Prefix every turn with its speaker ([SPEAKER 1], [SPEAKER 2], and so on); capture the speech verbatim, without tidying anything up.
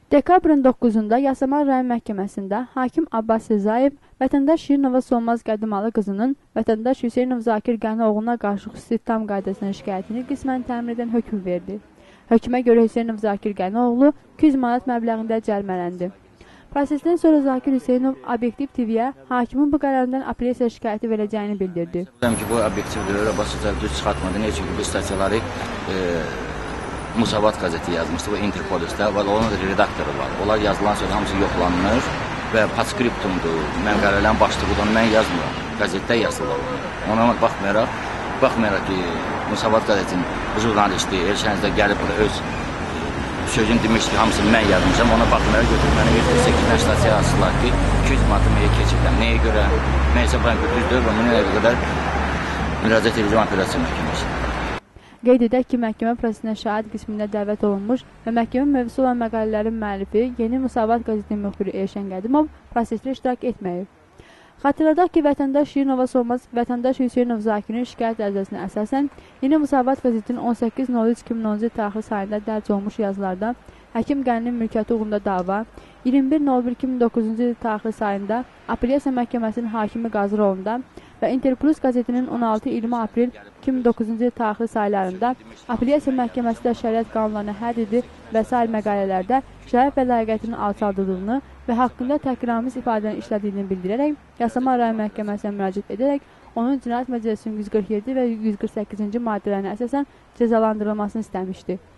[SPEAKER 1] Dekabrın doqquzunda Yasamal rayon məhkəməsində hakim Abbas Rzayev vətəndaş Şirinova Solmaz Qədimalı qızının vətəndaş Hüseynov Zakir Qənioğluna qarşı xüsusi ittiham qaydasının şikayətini qismən təmin edən hökm verdi. Hökmə görə Hüseynov Zakir Qənioğlu iki yüz manat məbləğində cərimələndi. Prosesdən sonra Zakir Hüseynov Obyektiv T V-yə hakimin bu qərarından apellyasiya şikayəti verəcəyini bildirdi.
[SPEAKER 2] Ki, bu obyektivdir, Abbas Rzayev düz çıxartmadı. Niyə? Çünki bu statiyaları e, Musavat qəzeti yazmışdı, bu Interpolisdə və onun da redaktoru var. Onlar yazılan söz hamısı yoxlanılır və postscriptumdur, məqalələrin başlığıdır, onu mən yazmıram, qəzetdə yazılır. Ona baxmayaraq, baxmayaraq ki, Musavat qəzetinin jurnalisti Elşənizdə gəlib öz sözünü demişdi, hamısını mən yazmışam, ona baxmayaraq götürüb mənə yetmiş səkkiz stasiya yazdılar ki, iki yüz manatı nəyə keçirdən, nəyə görə, nəysə bana düzdür və bunu nəyə qədər müraciət edəcəm apellyasiya məhkəməsi.
[SPEAKER 1] Qeyd edək ki, məhkəmə prosesinə şahid qismində dəvət olunmuş və məhkəmə mövzusu olan məqalələrin müəllifi Yeni Musavat qəzetinin müxbiri Elşən Qədimov prosesdə iştirak etməyib. Xatırladaq ki, vətəndaş Şirinova Solmaz vətəndaş Hüseynov Zakirin şikayət ərizəsinə əsasən Yeni Musavat qəzetinin on səkkiz nol üç iki min on tarixli sayında dərc olmuş yazılarda Həkim Qəninin mülkiyyəti uğrunda dava, iyirmi bir nol bir iki min doqquzuncu il tarixli sayında Apellyasiya Məhkəməsinin hakimi Qazı rolunda və Interplus qəzetinin on altı iyirmi aprel iki min doqquzuncu il tarixli saylarında Apellyasiya Məhkəməsi də şəriət qanunlarına hədd edir və sair məqalələrdə şərəf və layiqiyyətinin alçaldıldığını və haqqında təhqiramiz ifadəni işlədiyini bildirərək Yasamal rayon məhkəməsinə müraciət edərək onun Cinayət Məcəlləsinin yüz qırx yeddi və yüz qırx səkkizinci maddələrinə əsasən cəzalandırılmasını istəmişdi.